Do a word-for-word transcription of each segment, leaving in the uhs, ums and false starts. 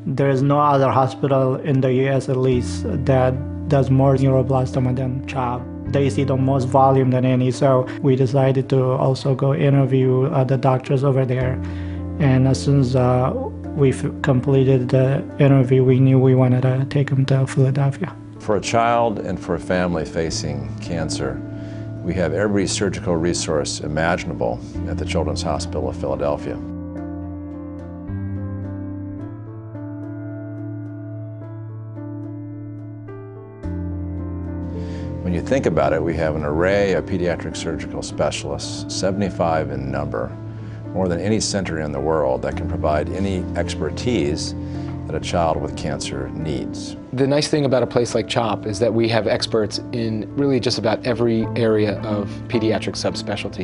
There is no other hospital in the U S at least that does more neuroblastoma than CHOP. They see the most volume than any, so we decided to also go interview uh, the doctors over there. And as soon as uh, we completed the interview, we knew we wanted to take them to Philadelphia. For a child and for a family facing cancer, we have every surgical resource imaginable at the Children's Hospital of Philadelphia. When you think about it, we have an array of pediatric surgical specialists, seventy-five in number, more than any center in the world that can provide any expertise that a child with cancer needs. The nice thing about a place like CHOP is that we have experts in really just about every area of pediatric subspecialty.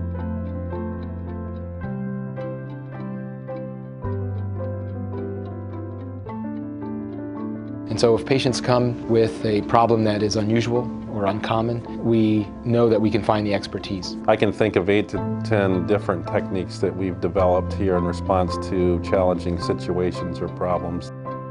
And so if patients come with a problem that is unusual or uncommon, we know that we can find the expertise. I can think of eight to ten different techniques that we've developed here in response to challenging situations or problems.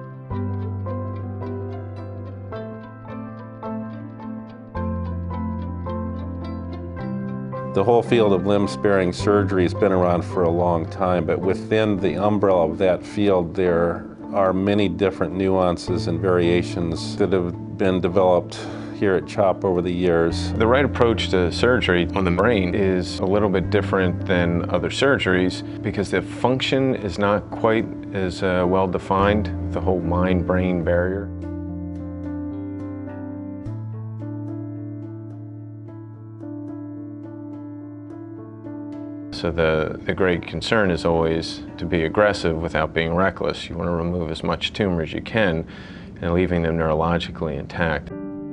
The whole field of limb-sparing surgery has been around for a long time, but within the umbrella of that field there are many different nuances and variations that have been developed here at CHOP over the years. The right approach to surgery on the brain is a little bit different than other surgeries because the function is not quite as uh, well defined, the whole mind-brain barrier. So the, the great concern is always to be aggressive without being reckless. You want to remove as much tumor as you can and leaving them neurologically intact.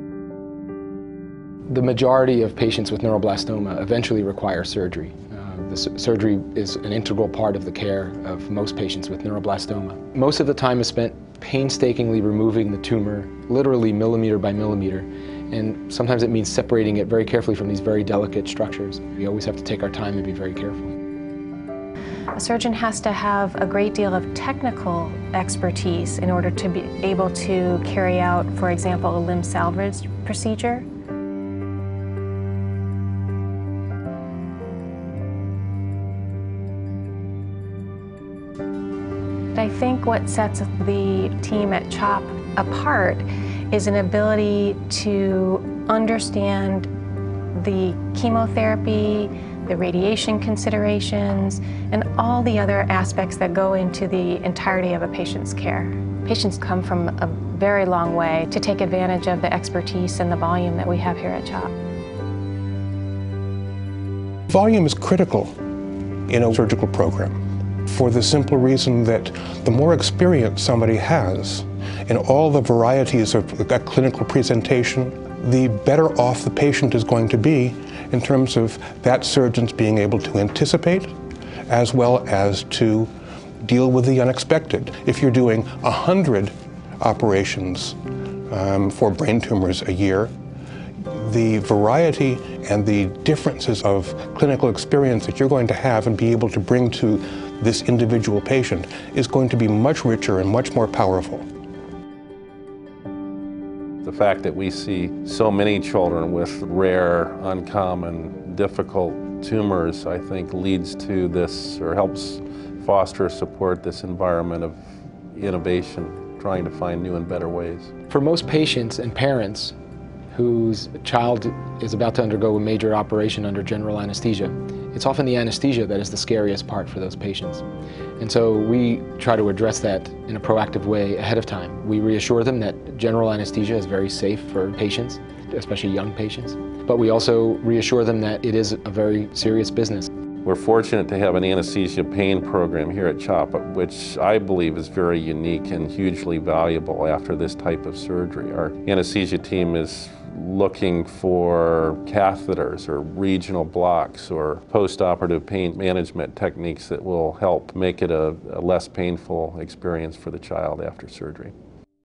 The majority of patients with neuroblastoma eventually require surgery. Uh, the su surgery is an integral part of the care of most patients with neuroblastoma. Most of the time is spent painstakingly removing the tumor, literally millimeter by millimeter, and sometimes it means separating it very carefully from these very delicate structures. We always have to take our time and be very careful. A surgeon has to have a great deal of technical expertise in order to be able to carry out, for example, a limb salvage procedure. I think what sets the team at CHOP apart is an ability to understand the chemotherapy, the radiation considerations, and all the other aspects that go into the entirety of a patient's care. Patients come from a very long way to take advantage of the expertise and the volume that we have here at CHOP. Volume is critical in a surgical program for the simple reason that the more experience somebody has in all the varieties of a clinical presentation, the better off the patient is going to be in terms of that surgeon's being able to anticipate as well as to deal with the unexpected. If you're doing a hundred operations um, for brain tumors a year, the variety and the differences of clinical experience that you're going to have and be able to bring to this individual patient is going to be much richer and much more powerful. The fact that we see so many children with rare, uncommon, difficult tumors, I think leads to this, or helps foster, support this environment of innovation, trying to find new and better ways. For most patients and parents whose child is about to undergo a major operation under general anesthesia, it's often the anesthesia that is the scariest part for those patients. And so we try to address that in a proactive way ahead of time. We reassure them that general anesthesia is very safe for patients, especially young patients. But we also reassure them that it is a very serious business. We're fortunate to have an anesthesia pain program here at CHOP, which I believe is very unique and hugely valuable after this type of surgery. Our anesthesia team is looking for catheters or regional blocks or post-operative pain management techniques that will help make it a, a less painful experience for the child after surgery.